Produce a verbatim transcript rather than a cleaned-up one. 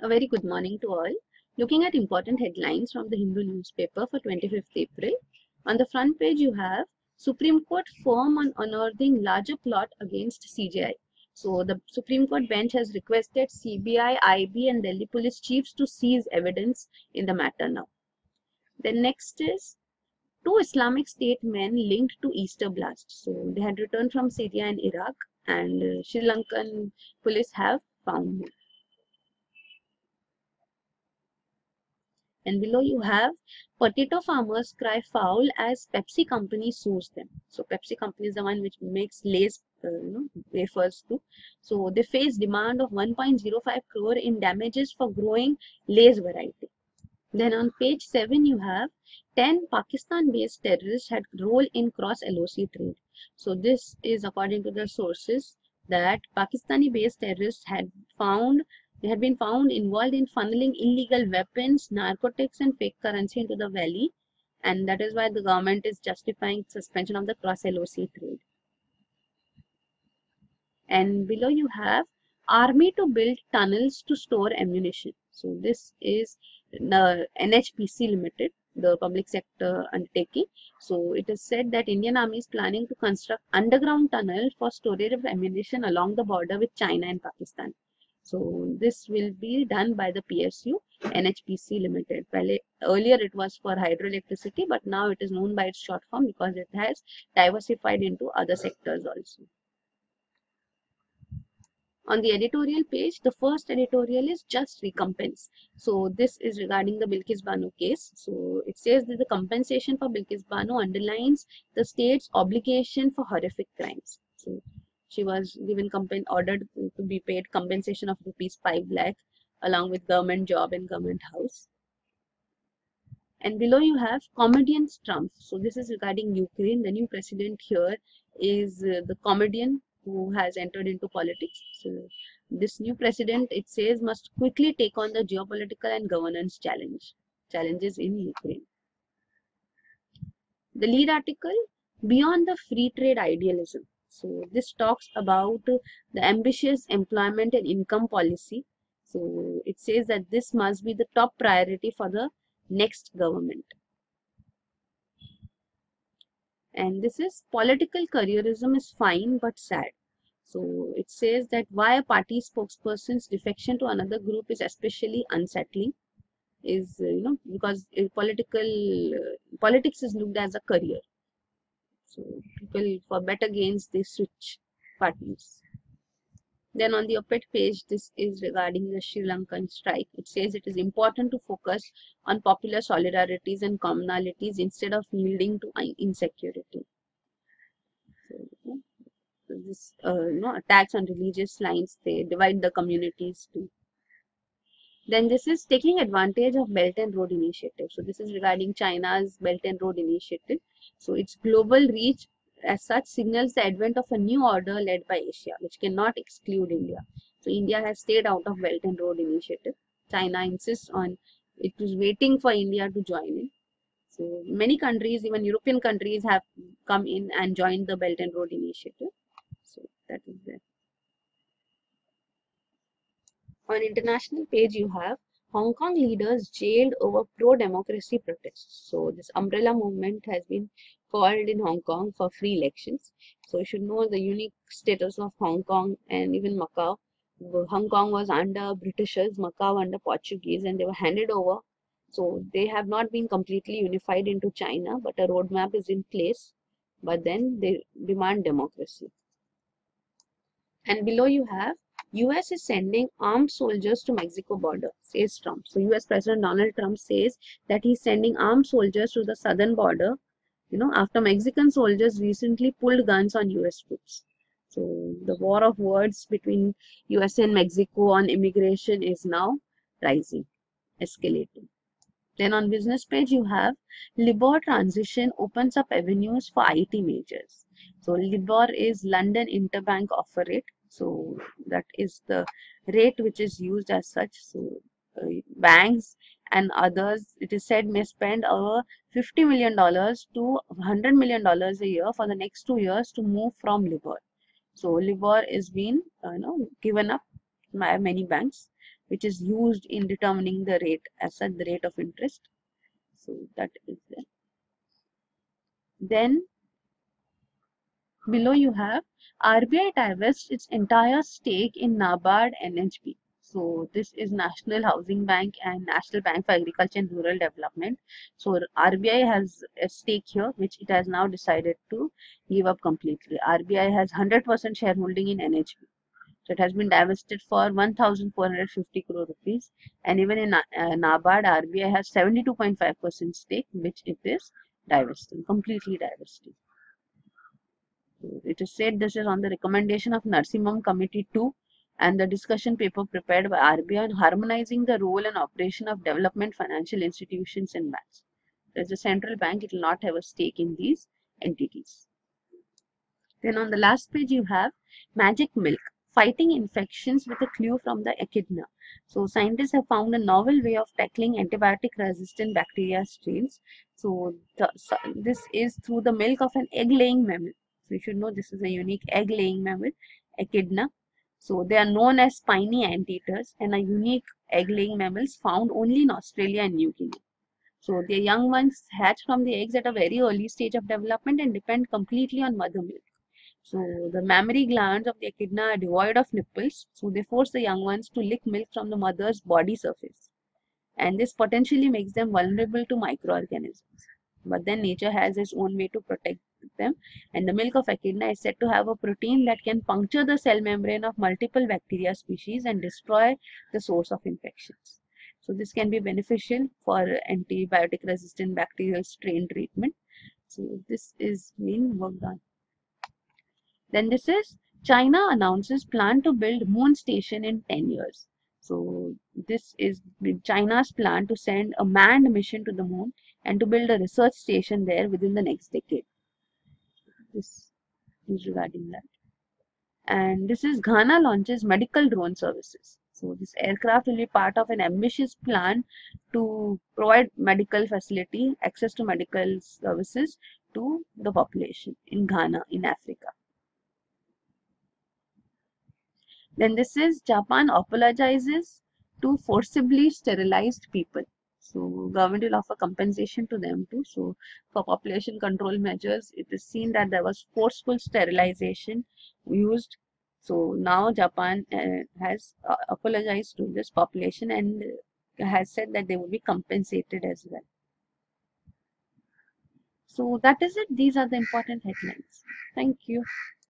A very good morning to all. Looking at important headlines from the Hindu newspaper for twenty-fifth April. On the front page you have Supreme Court firm on unearthing larger plot against C J I. So the Supreme Court bench has requested C B I, I B and Delhi police chiefs to seize evidence in the matter now. Then next is two Islamic State men linked to Easter blast. So they had returned from Syria and Iraq, and uh, Sri Lankan police have found them. And below you have potato farmers cry foul as Pepsi company sues them. So Pepsi company is the one which makes Lay's uh, you know, wafers too. So they face demand of one point zero five crore in damages for growing Lay's variety. Then on page seven you have ten Pakistan-based terrorists had role in cross-L O C trade. So this is according to the sources that Pakistani-based terrorists had found They had been found involved in funneling illegal weapons, narcotics and fake currency into the valley, and that is why the government is justifying suspension of the cross-L O C trade. And below you have army to build tunnels to store ammunition. So this is the N H P C Limited, the public sector undertaking. So it is said that Indian Army is planning to construct underground tunnel for storage of ammunition along the border with China and Pakistan. So this will be done by the P S U N H P C Limited. Well, earlier it was for hydroelectricity, but now it is known by its short form because it has diversified into other sectors also. On the editorial page, the first editorial is just recompense. So this is regarding the Bilquees Bano case. So it says that the compensation for Bilquees Bano underlines the state's obligation for horrific crimes. So she was given ordered to be paid compensation of rupees five lakh along with government job and government house. And below you have comedian's trump. So this is regarding Ukraine. The new president here is uh, the comedian who has entered into politics. So this new president, it says, must quickly take on the geopolitical and governance challenge challenges in Ukraine. The lead article, Beyond the Free Trade Idealism. So this talks about the ambitious employment and income policy. So it says that this must be the top priority for the next government. And this is political careerism is fine but sad. So it says that why a party spokesperson's defection to another group is especially unsettling is, you know, because political uh, politics is looked as a career. So people, for better gains, they switch parties. Then on the op-ed page, this is regarding the Sri Lankan strike. It says it is important to focus on popular solidarities and commonalities instead of yielding to insecurity. So, so this, uh, you know, attacks on religious lines, they divide the communities too. Then this is taking advantage of Belt and Road Initiative. So this is regarding China's Belt and Road Initiative. So its global reach as such signals the advent of a new order led by Asia, which cannot exclude India. So India has stayed out of Belt and Road Initiative. China insists on, it was waiting for India to join in. So many countries, even European countries, have come in and joined the Belt and Road Initiative. So that is there. On international page, you have Hong Kong leaders jailed over pro-democracy protests. So this umbrella movement has been called in Hong Kong for free elections. So you should know the unique status of Hong Kong and even Macau. Hong Kong was under Britishers, Macau under Portuguese, and they were handed over. So they have not been completely unified into China, but a roadmap is in place. But then they demand democracy. And below you have U S is sending armed soldiers to Mexico border, says Trump. So U S President Donald Trump says that he's sending armed soldiers to the southern border, you know, after Mexican soldiers recently pulled guns on U S troops. So the war of words between U S and Mexico on immigration is now rising, escalating. Then on business page you have LIBOR transition opens up avenues for I T majors. So LIBOR is London Interbank Offer Rate. So that is the rate which is used as such. So uh, banks and others, it is said, may spend over fifty million dollars to one hundred million dollars a year for the next two years to move from LIBOR. So LIBOR is being uh, you know, given up by many banks. which is used in determining the rate, as such the rate of interest. So that is there. Then below you have R B I divests its entire stake in NABARD N H B. So this is National Housing Bank and National Bank for Agriculture and Rural Development. So R B I has a stake here, which it has now decided to give up completely. R B I has one hundred percent shareholding in N H B. So it has been divested for one thousand four hundred fifty crore rupees. And even in uh, NABARD, R B I has seventy-two point five percent stake, which it is divesting, completely divesting. It is said this is on the recommendation of Narsimham Committee two and the discussion paper prepared by R B I on harmonizing the role and operation of development financial institutions and banks. As a central bank, it will not have a stake in these entities. Then on the last page you have magic milk, fighting infections with a clue from the echidna. So scientists have found a novel way of tackling antibiotic resistant bacteria strains. So, the, so this is through the milk of an egg laying mammal. So you should know this is a unique egg laying mammal, echidna. So they are known as spiny anteaters and are unique egg laying mammals found only in Australia and New Guinea. So their young ones hatch from the eggs at a very early stage of development and depend completely on mother milk. So the mammary glands of the echidna are devoid of nipples, so they force the young ones to lick milk from the mother's body surface. And this potentially makes them vulnerable to microorganisms. But then nature has its own way to protect them, and the milk of echidna is said to have a protein that can puncture the cell membrane of multiple bacteria species and destroy the source of infections. So this can be beneficial for antibiotic resistant bacterial strain treatment. So this is being worked on. Then this is China announces plan to build moon station in ten years. So this is China's plan to send a manned mission to the moon and to build a research station there within the next decade. This is regarding that. And this is Ghana launches medical drone services. So this aircraft will be part of an ambitious plan to provide medical facility, access to medical services to the population in Ghana, in Africa. Then this is Japan apologizes to forcibly sterilized people. So government will offer compensation to them too. So for population control measures, it is seen that there was forceful sterilization used. So now Japan uh, has uh, apologized to this population and has said that they will be compensated as well. So that is it. These are the important headlines. Thank you.